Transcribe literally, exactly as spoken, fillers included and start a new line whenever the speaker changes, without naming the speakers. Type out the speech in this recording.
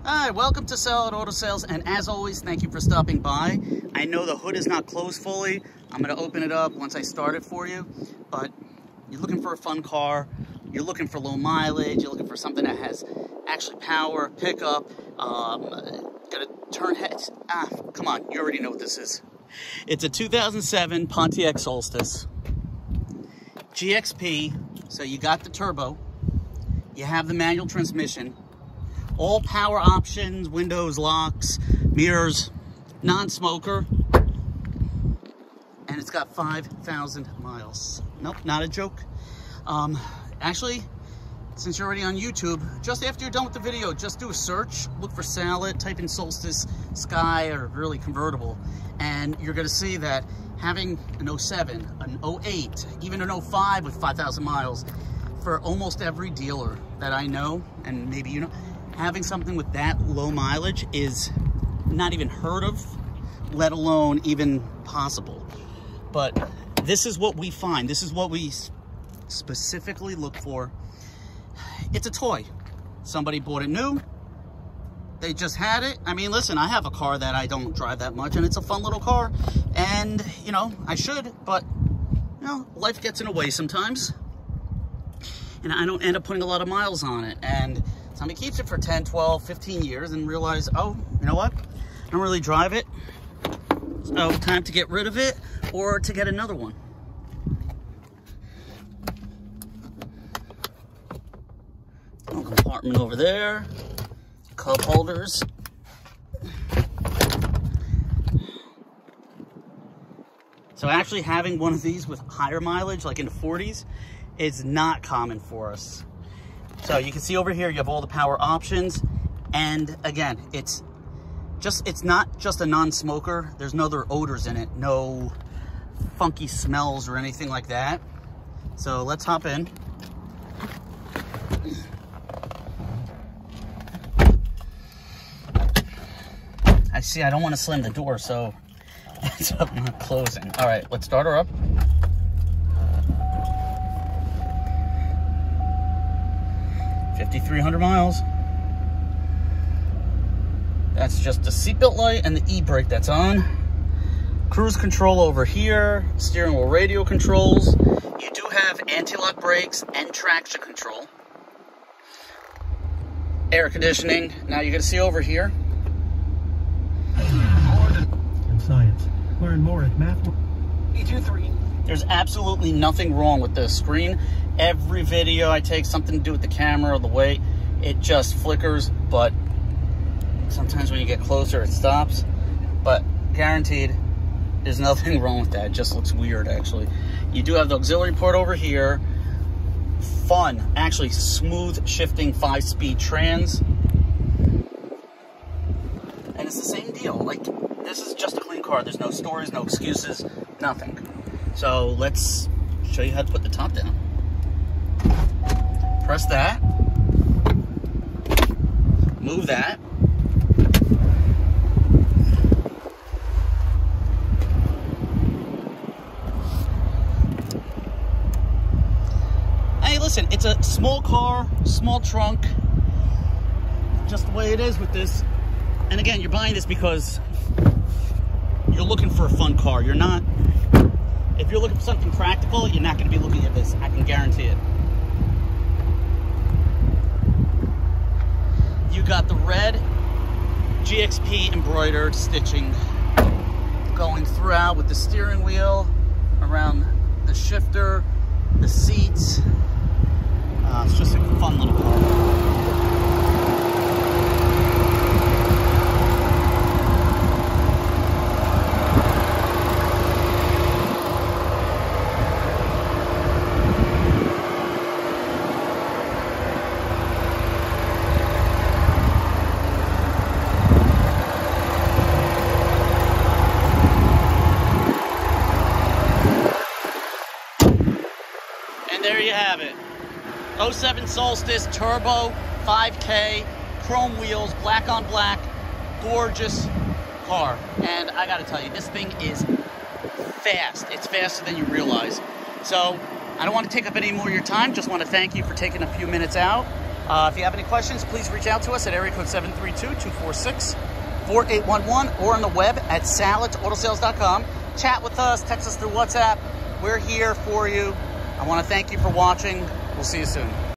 Hi, welcome to Salit Auto Sales, and as always, thank you for stopping by. I know the hood is not closed fully. I'm going to open it up once I start it for you, but you're looking for a fun car, you're looking for low mileage, you're looking for something that has actually power, pickup, um, gonna turn heads. Ah, come on, you already know what this is. It's a two thousand seven Pontiac Solstice G X P, so you got the turbo, you have the manual transmission, all power options, windows, locks, mirrors, non-smoker, and it's got five thousand miles. Nope, not a joke. Um, actually, since you're already on YouTube, just after you're done with the video, just do a search, look for Salit, type in Solstice, Sky, or really convertible, and you're gonna see that having an oh seven, an oh eight, even an oh five with five thousand miles, for almost every dealer that I know, and maybe you know, having something with that low mileage is not even heard of, let alone even possible. But this is what we find. This is what we specifically look for. It's a toy. Somebody bought it new. They just had it. I mean, listen, I have a car that I don't drive that much, and it's a fun little car. And, you know, I should, but, you know, life gets in the way sometimes. And I don't end up putting a lot of miles on it. And somebody keeps it for ten, twelve, fifteen years and realize, oh, you know what? I don't really drive it. So time to get rid of it or to get another one. Little compartment over there. Cup holders. So actually having one of these with higher mileage, like in the forties, is not common for us. So you can see over here, you have all the power options. And again, it's just, it's not just a non-smoker. There's no other odors in it, no funky smells or anything like that. So let's hop in. I see, I don't want to slam the door, so it's up, not closing. All right, let's start her up. fifty-three hundred miles. That's just the seatbelt light and the e-brake that's on. Cruise control over here. Steering wheel radio controls. You do have anti-lock brakes and traction control. Air conditioning. Now you're going to see over here.
In science. Learn more at math.
There's absolutely nothing wrong with the screen. Every video I take, something to do with the camera or the weight, it just flickers, but sometimes when you get closer, it stops. But guaranteed, there's nothing wrong with that. It just looks weird, actually. You do have the auxiliary port over here. Fun, actually smooth shifting five-speed trans. And it's the same deal. Like, this is just a clean car. There's no stories, no excuses, nothing. So let's show you how to put the top down. Press that. Move that. Hey, listen, it's a small car, small trunk, just the way it is with this. And again, you're buying this because you're looking for a fun car. You're not, if you're looking for something practical, you're not going to be looking at this. I can guarantee it. You got the red G X P embroidered stitching going throughout with the steering wheel, around the shifter, the seats. Uh, it's just a fun little car. There you have it. oh seven Solstice Turbo, five K, chrome wheels, black on black, gorgeous car. And I gotta tell you, this thing is fast. It's faster than you realize. So I don't want to take up any more of your time. Just want to thank you for taking a few minutes out. Uh, if you have any questions, please reach out to us at area code seven three two, two four six, four eight one one or on the web at salit auto sales dot com. Chat with us, text us through WhatsApp. We're here for you. I want to thank you for watching. We'll see you soon.